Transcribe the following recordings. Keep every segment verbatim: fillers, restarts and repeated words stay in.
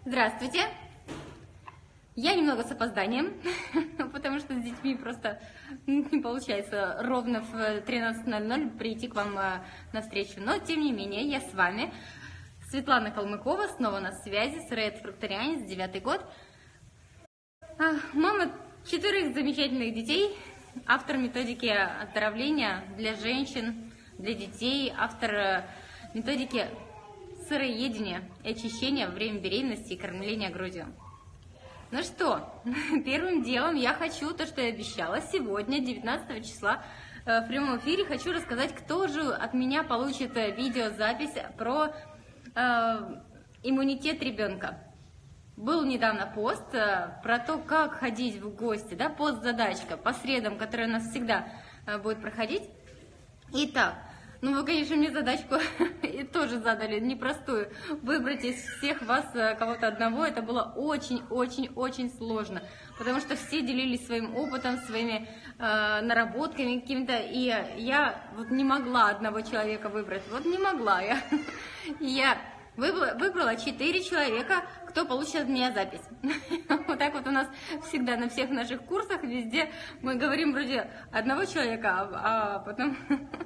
Здравствуйте! Я немного с опозданием, потому что с детьми просто не получается ровно в тринадцать ноль ноль прийти к вам на встречу. Но, тем не менее, я с вами. Светлана Калмыкова, снова на связи, сыроед фрукторианец, девятый год. Мама четырех замечательных детей, автор методики оздоровления для женщин, для детей, автор методики сыроедения и очищения во время беременности и кормления грудью. Ну что, первым делом я хочу, то, что я обещала, сегодня, девятнадцатого числа, в прямом эфире, хочу рассказать, кто же от меня получит видеозапись про э, иммунитет ребенка. Был недавно пост э, про то, как ходить в гости, да, пост-задачка по средам, которая у нас всегда э, будет проходить. Итак, ну вы, конечно, мне задачку и тоже задали непростую. Выбрать из всех вас кого-то одного, это было очень-очень-очень сложно. Потому что все делились своим опытом, своими э, наработками какими-то. И я вот не могла одного человека выбрать. Вот не могла я. И я выбрала, выбрала четыре человека, кто получит от меня запись. Вот так вот у нас всегда на всех наших курсах, везде мы говорим вроде одного человека, а, а потом...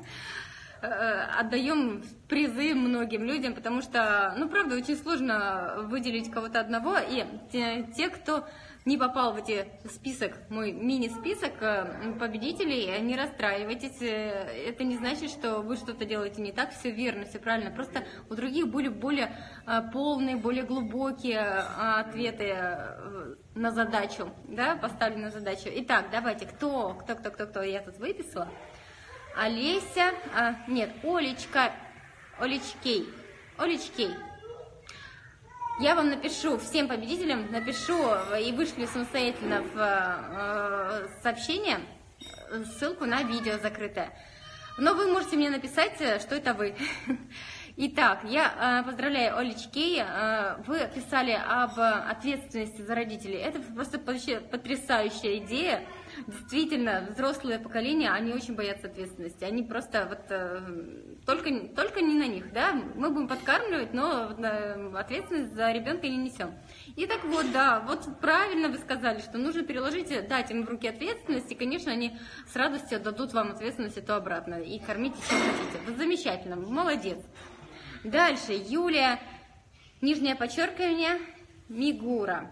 отдаем призы многим людям, потому что, ну, правда, очень сложно выделить кого-то одного, и те, те, кто не попал в эти список, мой мини-список победителей, не расстраивайтесь, это не значит, что вы что-то делаете не так, все верно, все правильно, просто у других были более полные, более глубокие ответы на задачу, да, поставленную задачу. Итак, давайте, кто, кто, кто, кто, кто, я тут выписала. Олеся, а, нет, Олечка, Олечкей, Олечкей. Я вам напишу, всем победителям напишу и вышлю самостоятельно в э, сообщение ссылку на видео закрытое. Но вы можете мне написать, что это вы. Итак, я э, поздравляю Олечкей, э, вы писали об ответственности за родителей. Это просто потрясающая идея. Действительно, взрослое поколение, они очень боятся ответственности. Они просто вот э, только, только не на них, да. Мы будем подкармливать, но э, ответственность за ребенка не несем. И так вот, да, вот правильно вы сказали, что нужно переложить, дать им в руки ответственность, и, конечно, они с радостью дадут вам ответственность эту обратно и кормите, чем хотите. Вот замечательно, молодец. Дальше, Юлия, нижнее подчеркивание, Мигура.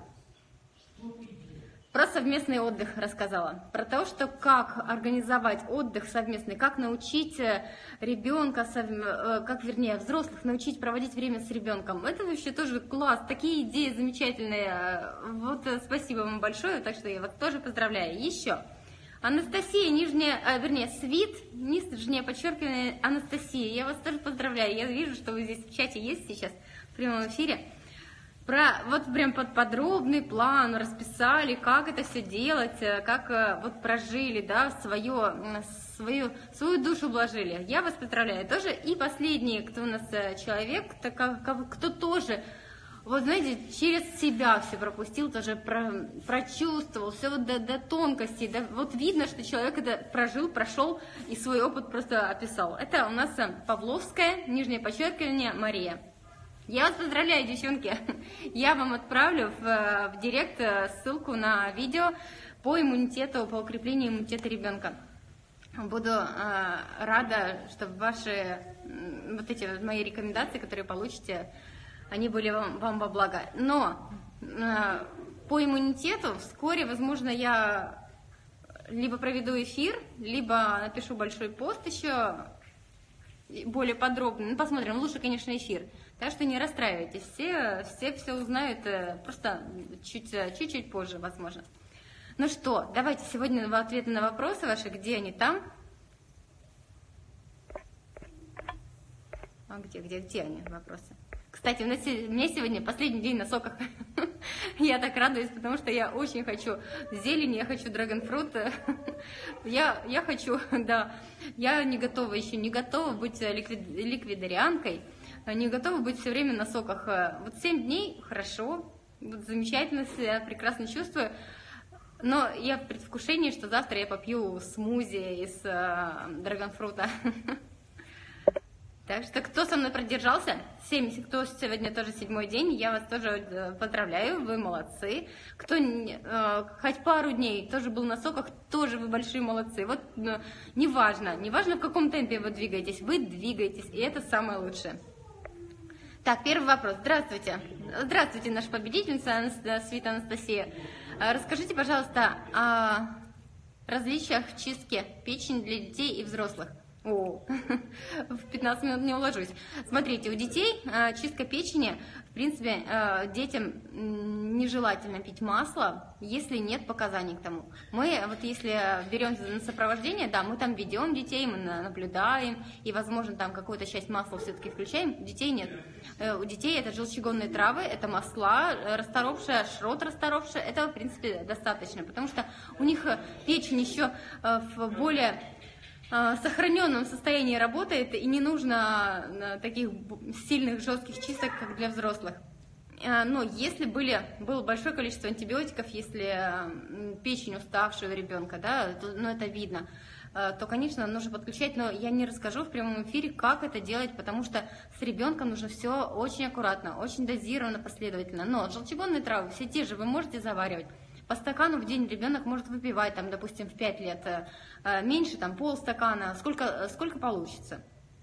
Про совместный отдых рассказала, про то, что как организовать отдых совместный, как научить ребенка, как, вернее, взрослых научить проводить время с ребенком. Это вообще тоже класс, такие идеи замечательные. Вот спасибо вам большое, так что я вас тоже поздравляю. Еще Анастасия, нижняя, а, вернее, Свит, нижнее подчеркивание, Анастасия, я вас тоже поздравляю. Я вижу, что вы здесь в чате есть сейчас, в прямом эфире. Про, вот прям под подробный план расписали, как это все делать, как вот прожили, да, свое, свою, свою душу вложили. Я вас поздравляю тоже. И последний, кто у нас человек, кто, кто тоже, вот знаете, через себя все пропустил, тоже про, прочувствовал, все вот до, до тонкостей. Да, вот видно, что человек это прожил, прошел и свой опыт просто описал. Это у нас Павловская, нижнее подчеркивание, Мария. Я вас поздравляю, девчонки. Я вам отправлю в, в директ ссылку на видео по иммунитету, по укреплению иммунитета ребенка. Буду э, рада, чтобы ваши, вот эти вот мои рекомендации, которые получите, они были вам, вам во благо. Но э, по иммунитету вскоре, возможно, я либо проведу эфир, либо напишу большой пост еще более подробно. Ну, посмотрим, лучше, конечно, эфир. Так что не расстраивайтесь, все все, все узнают просто чуть-чуть позже, возможно. Ну что, давайте сегодня в ответы на вопросы ваши, где они там? А где, где, где они, вопросы? Кстати, у, нас, у меня сегодня последний день на соках. Я так радуюсь, потому что я очень хочу зелень, я хочу драгонфрут. Я, я хочу, да, я не готова еще, не готова быть ликвид, ликвидарианкой. Не готова быть все время на соках. Вот семь дней, хорошо, вот замечательно, я прекрасно чувствую. Но я в предвкушении, что завтра я попью смузи из э, драгонфрута. Так что, кто со мной продержался, семьдесят, кто сегодня тоже седьмой день, я вас тоже поздравляю, вы молодцы. Кто э, хоть пару дней тоже был на соках, тоже вы большие молодцы. Вот э, неважно, неважно в каком темпе вы двигаетесь, вы двигаетесь, и это самое лучшее. Так, первый вопрос. Здравствуйте. Здравствуйте, наша победительница Свита Анастасия. Расскажите, пожалуйста, о различиях в чистке печени для детей и взрослых. О, в пятнадцать минут не уложусь. Смотрите, у детей э, чистка печени, в принципе, э, детям нежелательно пить масло, если нет показаний к тому. Мы, вот если берем на сопровождение, да, мы там ведем детей, мы наблюдаем, и, возможно, там какую-то часть масла все-таки включаем, детей нет. Э, у детей это желчегонные травы, это масла, расторопшая, шрот расторопшая, этого, в принципе, достаточно, потому что у них печень еще э, в более сохраненном состоянии работает, и не нужно таких сильных жестких чисток, как для взрослых. Но если были, было большое количество антибиотиков, если печень уставшего ребенка, да, то, ну, это видно, то, конечно, нужно подключать, но я не расскажу в прямом эфире, как это делать, потому что с ребенком нужно все очень аккуратно, очень дозированно, последовательно. Но желчегонные травы, все те же, вы можете заваривать. По стакану в день ребенок может выпивать, там, допустим, в пять лет, меньше, там, полстакана, сколько, сколько получится.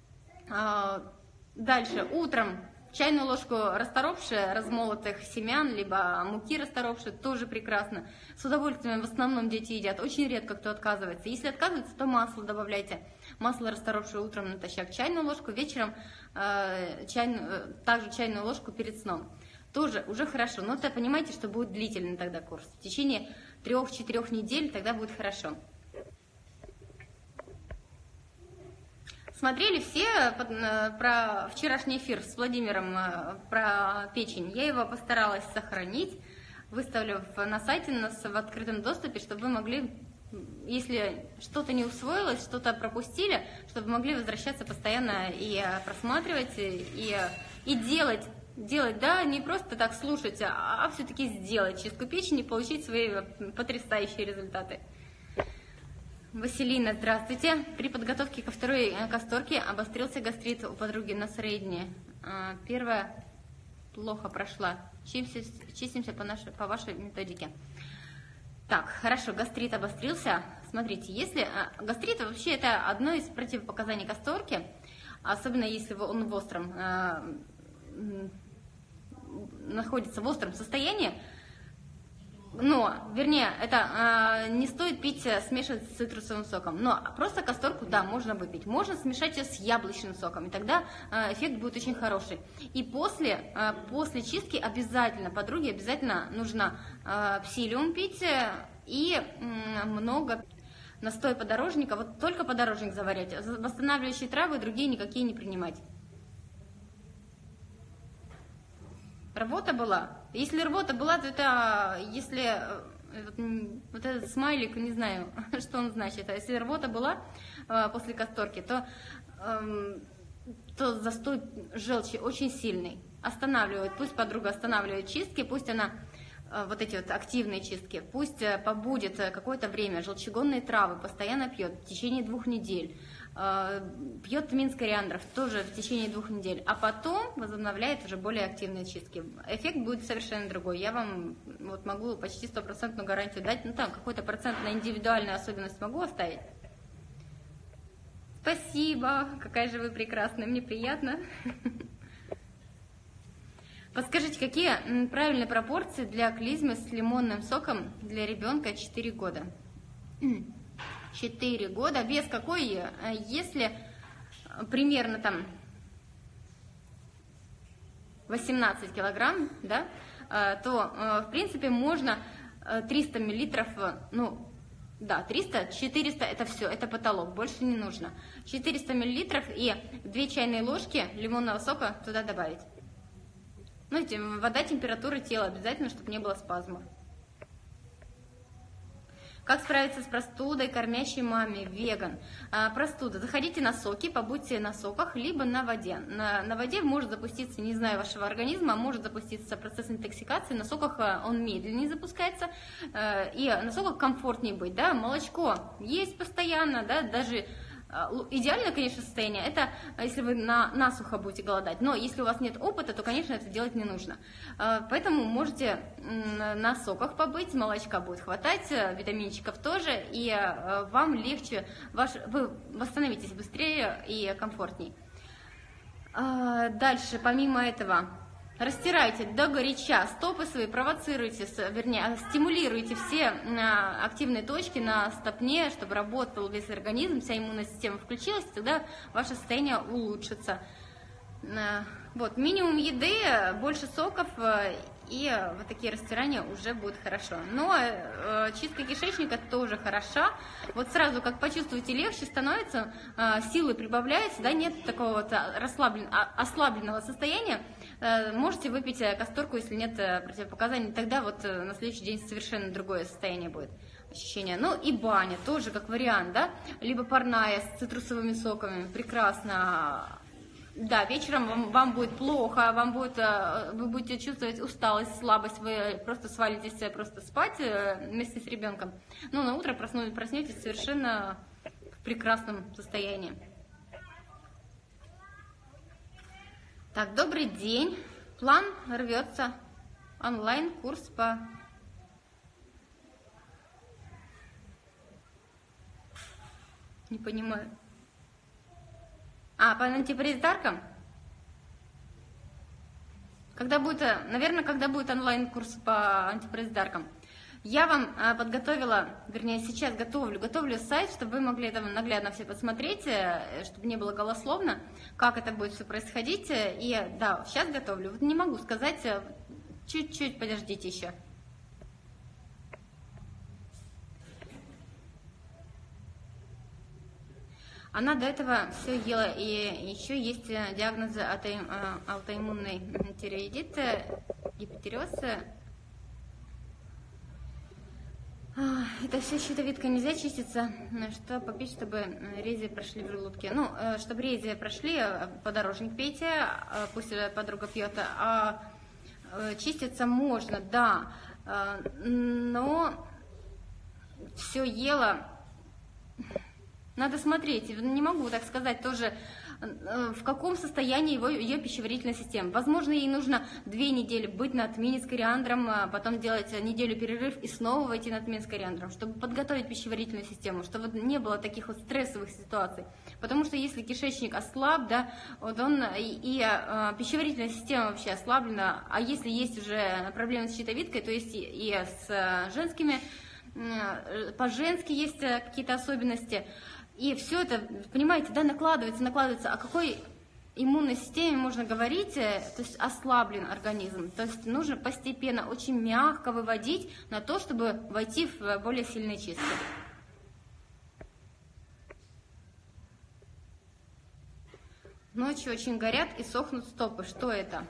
Дальше, утром чайную ложку расторопшей, размолотых семян, либо муки расторопшей, тоже прекрасно. С удовольствием в основном дети едят, очень редко кто отказывается. Если отказывается, то масло добавляйте. Масло расторопшее утром натощак чайную ложку, вечером чайную, также чайную ложку перед сном. Тоже уже хорошо, но это понимаете, что будет длительный тогда курс. В течение трех-четырех недель тогда будет хорошо. Смотрели все про вчерашний эфир с Владимиром про печень. Я его постаралась сохранить, выставлю на сайте нас в открытом доступе, чтобы вы могли, если что-то не усвоилось, что-то пропустили, чтобы вы могли возвращаться постоянно и просматривать, и, и делать. Делать, да, не просто так слушать, а, а все-таки сделать чистку печени и получить свои потрясающие результаты. Василина, здравствуйте. При подготовке ко второй касторке обострился гастрит у подруги на среднее. Первая плохо прошла. Чистимся, чистимся по, нашей, по вашей методике. Так, хорошо, гастрит обострился. Смотрите, если гастрит вообще это одно из противопоказаний касторки, особенно если он в остром находится в остром состоянии, но, вернее, это э, не стоит пить, смешивать с цитрусовым соком, но просто касторку, да, можно выпить, можно смешать ее с яблочным соком, и тогда э, эффект будет очень хороший. И после, э, после чистки обязательно, подруге обязательно нужно э, псилиум пить и э, много настой подорожника, вот только подорожник заварять, восстанавливающие травы другие никакие не принимать. Рвота была. Если рвота была, то это, если вот, вот этот смайлик, не знаю, что он значит, а если рвота была э, после касторки, то, э, то застой желчи очень сильный. Останавливает, пусть подруга останавливает чистки, пусть она, э, вот эти вот активные чистки, пусть э, побудет какое-то время, желчегонные травы постоянно пьет в течение двух недель. Пьет тмин с кориандров тоже в течение двух недель, а потом возобновляет уже более активные чистки. Эффект будет совершенно другой. Я вам вот могу почти стопроцентную гарантию дать, ну там какой-то процент на индивидуальную особенность могу оставить. Спасибо, какая же вы прекрасная, мне приятно. Подскажите, какие правильные пропорции для клизмы с лимонным соком для ребенка четыре года? четыре года, без какой, если примерно там восемнадцать килограмм, да, то в принципе можно триста миллилитров, ну да, триста-четыреста это все, это потолок, больше не нужно. четыреста миллилитров и две чайные ложки лимонного сока туда добавить. Ну, вода температуры тела обязательно, чтобы не было спазмов. Как справиться с простудой кормящей маме, веган? А, простуда. Заходите на соки, побудьте на соках, либо на воде. На, на воде может запуститься, не знаю, вашего организма, может запуститься процесс интоксикации. На соках он медленнее запускается, и на соках комфортнее быть. Да? Молочко есть постоянно, да? Даже Идеальное, конечно, состояние, это если вы на, насухо будете голодать, но если у вас нет опыта, то, конечно, это делать не нужно. Поэтому можете на соках побыть, молочка будет хватать, витаминчиков тоже, и вам легче, ваш, вы восстановитесь быстрее и комфортней. Дальше, помимо этого, растирайте до горяча стопы свои, провоцируйте, вернее, стимулируйте все активные точки на стопне, чтобы работал весь организм, вся иммунная система включилась, тогда ваше состояние улучшится. Вот, минимум еды, больше соков, и вот такие растирания уже будут хорошо. Но э, чистка кишечника тоже хороша. Вот сразу, как почувствуете, легче становится, э, силы прибавляются, да, нет такого вот расслаблен, ослабленного состояния. Э, можете выпить касторку, если нет противопоказаний, тогда вот на следующий день совершенно другое состояние будет. Ощущение. Ну и баня тоже как вариант, да, либо парная с цитрусовыми соками, прекрасно. Да, вечером вам, вам будет плохо, вам будет, вы будете чувствовать усталость, слабость, вы просто свалитесь просто спать вместе с ребенком. Но на утро проснетесь, проснетесь совершенно в прекрасном состоянии. Так, добрый день. План рвется. Онлайн-курс по... Не понимаю. А, по антипаразитаркам? Когда будет, наверное, когда будет онлайн-курс по антипаразитаркам? Я вам подготовила, вернее, сейчас готовлю, готовлю сайт, чтобы вы могли это наглядно все посмотреть, чтобы не было голословно, как это будет все происходить. И да, сейчас готовлю. Вот не могу сказать, чуть-чуть подождите еще. Она до этого все ела, и еще есть диагнозы аутоиммунный тиреоидит, гипотереоз. Это все щитовидка, нельзя чиститься, что попить, чтобы рези прошли в желудке. Ну, чтобы рези прошли, подорожник пейте, пусть подруга пьет, а чиститься можно, да, но все ела. Надо смотреть, не могу так сказать тоже, в каком состоянии его, ее пищеварительная система. Возможно, ей нужно две недели быть на отмене с кориандром, потом делать неделю перерыв и снова войти на отмену с кориандром, чтобы подготовить пищеварительную систему, чтобы не было таких вот стрессовых ситуаций. Потому что если кишечник ослаб, да, вот он и, и а, пищеварительная система вообще ослаблена, а если есть уже проблемы с щитовидкой, то есть и, и с женскими, по-женски есть какие-то особенности. И все это, понимаете, да, накладывается, накладывается. О какой иммунной системе можно говорить? То есть ослаблен организм. То есть нужно постепенно, очень мягко выводить на то, чтобы войти в более сильные чистки. Ночью очень горят и сохнут стопы. Что это?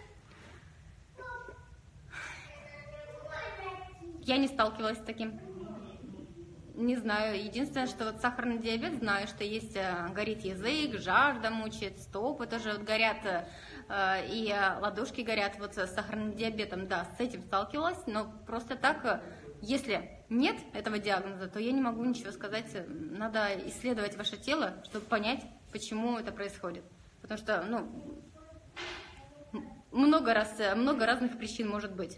Я не сталкивалась с таким. Не знаю. Единственное, что вот сахарный диабет, знаю, что есть, горит язык, жажда мучает, стопы тоже вот горят, и ладошки горят вот с сахарным диабетом. Да, с этим сталкивалась, но просто так, если нет этого диагноза, то я не могу ничего сказать. Надо исследовать ваше тело, чтобы понять, почему это происходит. Потому что, ну, много раз, много разных причин может быть.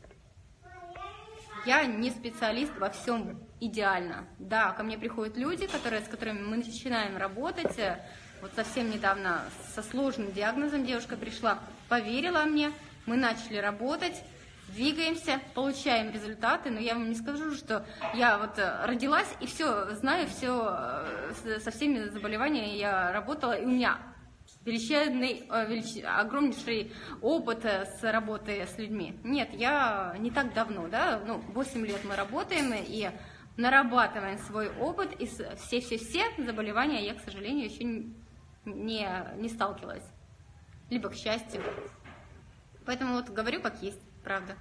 Я не специалист во всем идеально. Да, ко мне приходят люди, которые, с которыми мы начинаем работать. Вот совсем недавно со сложным диагнозом девушка пришла, поверила мне, мы начали работать, двигаемся, получаем результаты. Но я вам не скажу, что я вот родилась и все знаю, все со всеми заболеваниями я работала, и у меня величайный, велич... огромнейший опыт с работы с людьми. Нет, я не так давно, да, ну, восемь лет мы работаем и нарабатываем свой опыт, и все-все-все заболевания я, к сожалению, еще не, не сталкивалась. Либо к счастью. Поэтому вот говорю как есть, правда.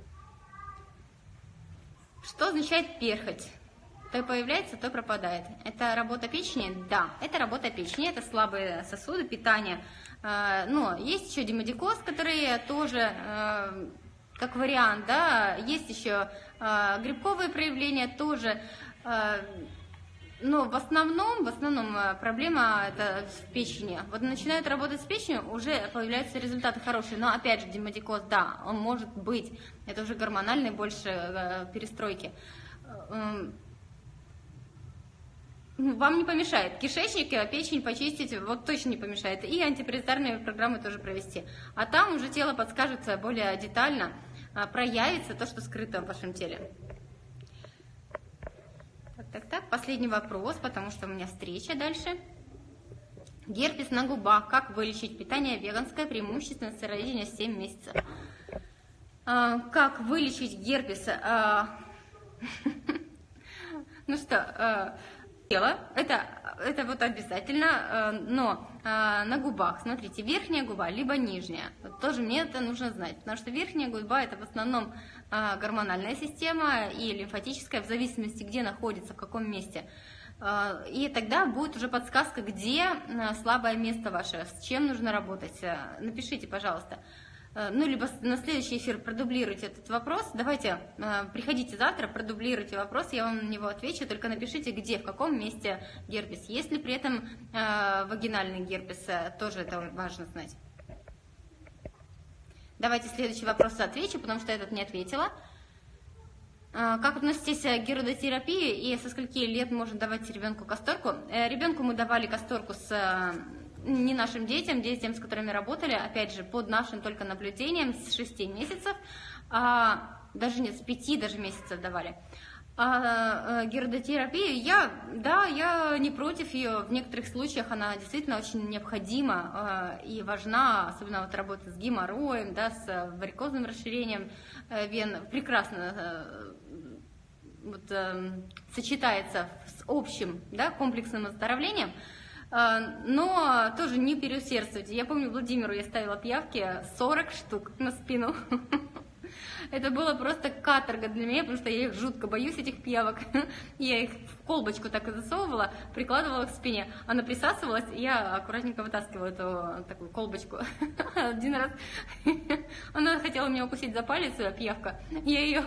Что означает перхоть? То появляется, то пропадает. Это работа печени? Да, это работа печени, это слабые сосуды, питание. Но есть еще демодикоз, который тоже как вариант, да, есть еще грибковые проявления тоже. Но в основном, в основном проблема это в печени. Вот начинают работать с печенью, уже появляются результаты хорошие. Но опять же, демодикоз, да, он может быть. Это уже гормональные больше э, перестройки. Вам не помешает. Кишечник, печень почистить, вот точно не помешает. И антипаразитарные программы тоже провести. А там уже тело подскажет более детально, проявится то, что скрыто в вашем теле. Так, так, так. Последний вопрос, потому что у меня встреча дальше. Герпес на губах. Как вылечить? Питание веганское, преимущественно сыроедение семь месяцев. А, как вылечить герпес? А, ну что, тело, это, это вот обязательно, но на губах, смотрите, верхняя губа, либо нижняя, вот тоже мне это нужно знать, потому что верхняя губа это в основном гормональная система и лимфатическая, в зависимости, где находится, в каком месте. И тогда будет уже подсказка, где слабое место ваше, с чем нужно работать. Напишите, пожалуйста. Ну, либо на следующий эфир продублируйте этот вопрос. Давайте, приходите завтра, продублируйте вопрос, я вам на него отвечу, только напишите, где, в каком месте герпес. Есть ли при этом вагинальный герпес, тоже это важно знать. Давайте следующий вопрос отвечу, потому что этот не ответила. Как относитесь к герудотерапии и со скольки лет можно давать ребенку касторку? Ребенку мы давали касторку с не нашим детям, детям, с которыми работали, опять же, под нашим только наблюдением с шести месяцев, а, даже нет, с пяти даже месяцев давали. А, а, герудотерапия, я, да, я не против ее, в некоторых случаях она действительно очень необходима а, и важна, особенно вот работа с геморроем, да, с варикозным расширением вен, прекрасно а, вот, а, сочетается с общим, да, комплексным оздоровлением. Но тоже не переусердствуйте. Я помню, Владимиру я ставила пиявки сорок штук на спину. Это было просто каторга для меня, потому что я их жутко боюсь, этих пиявок. Я их в колбочку так и засовывала, прикладывала к спине. Она присасывалась, и я аккуратненько вытаскивала эту такую колбочку. Один раз она хотела меня укусить за палец, пиявка. Я ее...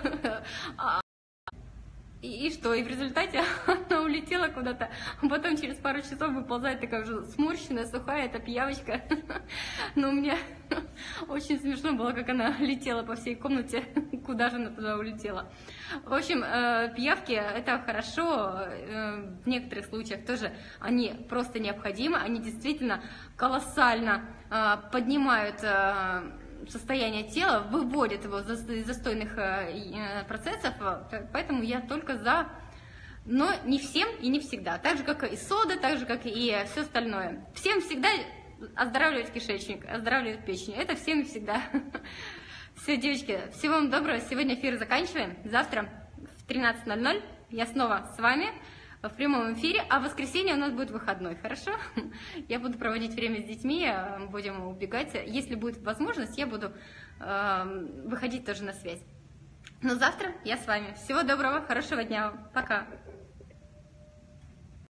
И, и что? И в результате она улетела куда-то, а потом через пару часов выползает такая уже сморщенная, сухая эта пиявочка. Но мне очень смешно было, как она летела по всей комнате, куда же она туда улетела. В общем, пиявки это хорошо, в некоторых случаях тоже они просто необходимы, они действительно колоссально поднимают состояние тела, выводит его из застойных процессов, поэтому я только за, но не всем и не всегда, так же как и сода, так же как и все остальное. Всем всегда оздоравливать кишечник, оздоравливать печень, это всем и всегда. Все, девочки, всего вам доброго, сегодня эфир заканчиваем, завтра в тринадцать ноль ноль я снова с вами в прямом эфире, а в воскресенье у нас будет выходной, хорошо? Я буду проводить время с детьми, будем убегать. Если будет возможность, я буду э, выходить тоже на связь. Но завтра я с вами. Всего доброго, хорошего дня. Пока.